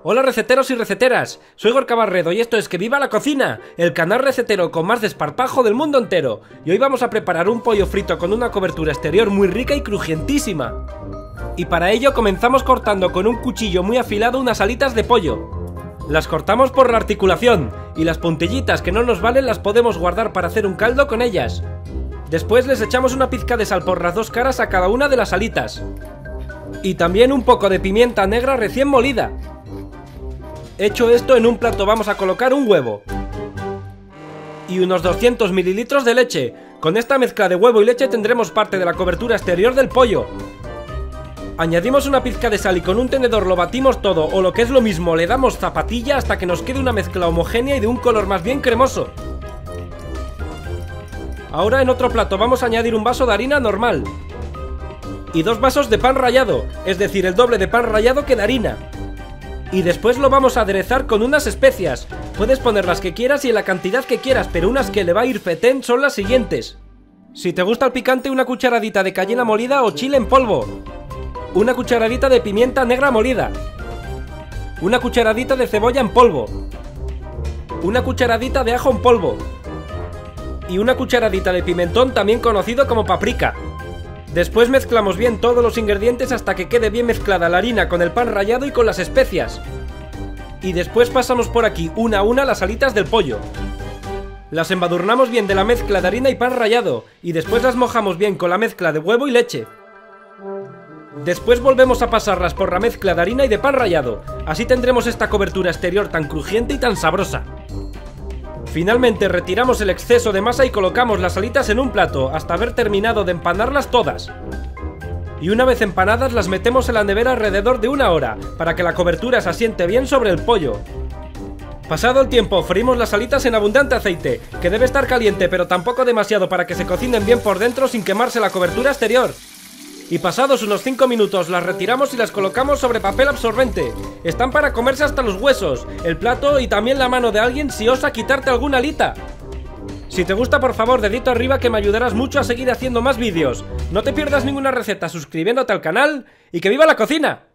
Hola receteros y receteras, soy Gorka Barredo y esto es Que Viva la Cocina, el canal recetero con más desparpajo del mundo entero. Y hoy vamos a preparar un pollo frito con una cobertura exterior muy rica y crujientísima. Y para ello comenzamos cortando con un cuchillo muy afilado unas alitas de pollo. Las cortamos por la articulación y las puntillitas que no nos valen las podemos guardar para hacer un caldo con ellas. Después les echamos una pizca de sal por las dos caras a cada una de las alitas. Y también un poco de pimienta negra recién molida. Hecho esto, en un plato vamos a colocar un huevo y unos 200 mililitros de leche. Con esta mezcla de huevo y leche tendremos parte de la cobertura exterior del pollo. Añadimos una pizca de sal y con un tenedor lo batimos todo, o lo que es lo mismo, le damos zapatilla hasta que nos quede una mezcla homogénea y de un color más bien cremoso. Ahora en otro plato vamos a añadir un vaso de harina normal y 2 vasos de pan rallado, es decir, el doble de pan rallado que de harina. Y después lo vamos a aderezar con unas especias. Puedes poner las que quieras y en la cantidad que quieras, pero unas que le va a ir fetén son las siguientes. Si te gusta el picante, una cucharadita de cayena molida o chile en polvo, una cucharadita de pimienta negra molida, una cucharadita de cebolla en polvo, una cucharadita de ajo en polvo y una cucharadita de pimentón, también conocido como paprika. Después mezclamos bien todos los ingredientes hasta que quede bien mezclada la harina con el pan rallado y con las especias. Y después pasamos por aquí una a una las alitas del pollo. Las embadurnamos bien de la mezcla de harina y pan rallado y después las mojamos bien con la mezcla de huevo y leche. Después volvemos a pasarlas por la mezcla de harina y de pan rallado. Así tendremos esta cobertura exterior tan crujiente y tan sabrosa. Finalmente retiramos el exceso de masa y colocamos las alitas en un plato hasta haber terminado de empanarlas todas. Y una vez empanadas las metemos en la nevera alrededor de 1 hora para que la cobertura se asiente bien sobre el pollo. Pasado el tiempo, freímos las alitas en abundante aceite, que debe estar caliente pero tampoco demasiado para que se cocinen bien por dentro sin quemarse la cobertura exterior. Y pasados unos 5 minutos las retiramos y las colocamos sobre papel absorbente. Están para comerse hasta los huesos, el plato y también la mano de alguien si osa quitarte alguna alita. Si te gusta, por favor, dedito arriba, que me ayudarás mucho a seguir haciendo más vídeos. No te pierdas ninguna receta suscribiéndote al canal y ¡que viva la cocina!